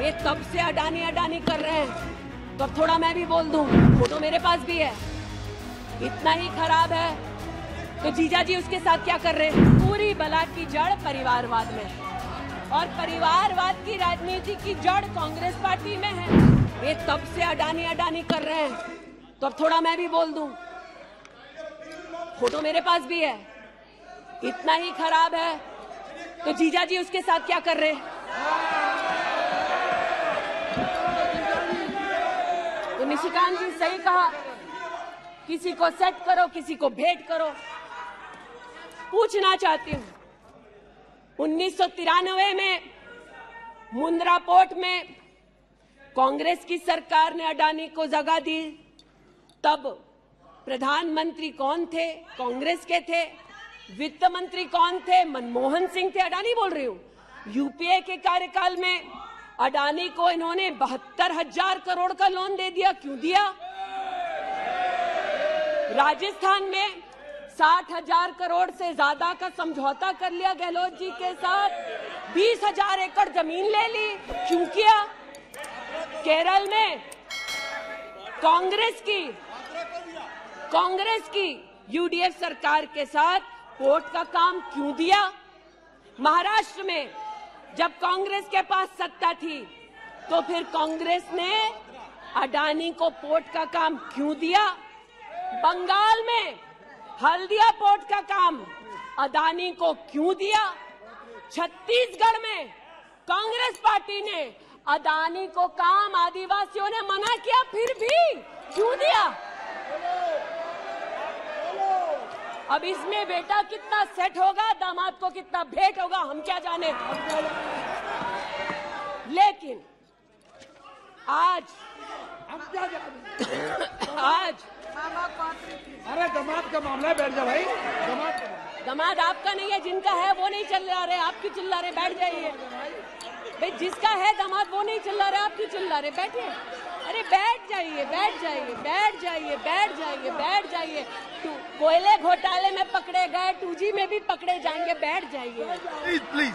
ये तब से अडानी अडानी कर रहे हैं, तो अब थोड़ा मैं भी बोल दूं। फोटो मेरे पास भी है। इतना ही खराब है तो जीजा जी उसके साथ क्या कर रहे हैं? पूरी बला की जड़ परिवारवाद में है और परिवारवाद की राजनीति की जड़ कांग्रेस पार्टी में है। ये तब से अडानी अडानी कर रहे हैं, तो अब थोड़ा मैं भी बोल दूं। फोटो मेरे पास भी है। इतना ही खराब है तो जीजा जी उसके साथ क्या कर रहे हैं? तो निशिकांत जी सही कहा, किसी को सेट करो, किसी को भेंट करो। पूछना चाहती हूँ, 1993 में मुंद्रा पोर्ट में कांग्रेस की सरकार ने अडानी को जगह दी, तब प्रधानमंत्री कौन थे? कांग्रेस के थे। वित्त मंत्री कौन थे? मनमोहन सिंह थे। अडानी बोल रही हूँ। यूपीए के कार्यकाल में अडानी को इन्होंने 72,000 करोड़ का लोन दे दिया। क्यों दिया? राजस्थान में 60,000 करोड़ से ज्यादा का समझौता कर लिया गहलोत जी के साथ। 20,000 एकड़ जमीन ले ली। क्यों किया? केरल में कांग्रेस की यूडीएफ सरकार के साथ पोर्ट का काम क्यों दिया? महाराष्ट्र में जब कांग्रेस के पास सत्ता थी तो फिर कांग्रेस ने अडानी को पोर्ट का काम क्यों दिया? बंगाल में हल्दिया पोर्ट का काम अडानी को क्यों दिया? छत्तीसगढ़ में कांग्रेस पार्टी ने अडानी को काम आदिवासियों ने मना किया, फिर भी क्यों दिया? अब इसमें बेटा कितना सेट होगा, दामाद को कितना भेंट होगा, हम क्या जाने। लेकिन आज अरे दामाद का मामला है, बैठ जा भाई। दामाद आपका नहीं है, जिनका है वो नहीं चिल्ला रहे, आप क्यों चिल्ला रहे? बैठ जाइए भाई। जिसका है दामाद वो नहीं चिल्ला रहे, आप क्यों चिल्ला रहे? बैठिए। अरे बैठ जाइए, बैठ जाइए, बैठ जाइए, बैठ जाइए, बैठ जाइए। कोयले घोटाले में पकड़े गए, 2G में भी पकड़े जाएंगे। बैठ जाइए प्लीज।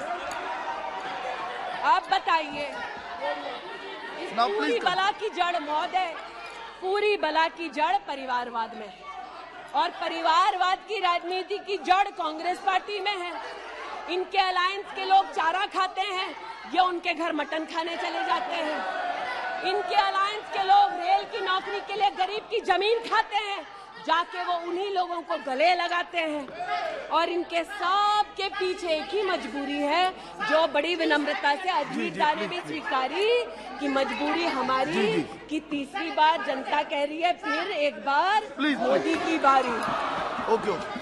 आप बताइए, इस पूरी बला की जड़ मौत है। पूरी बला की जड़ परिवारवाद में है और परिवारवाद की राजनीति की जड़ कांग्रेस पार्टी में है। इनके अलायंस के लोग चारा खाते हैं या उनके घर मटन खाने चले जाते हैं। इनके अलायंस के लोग रेल की नौकरी के लिए गरीब की जमीन खाते हैं, जाके वो उन्हीं लोगों को गले लगाते हैं। और इनके सब के पीछे एक ही मजबूरी है, जो बड़ी विनम्रता से अजीत दा ने भी स्वीकारी कि मजबूरी हमारी कि तीसरी बार जनता कह रही है फिर एक बार मोदी की बारी। ओके।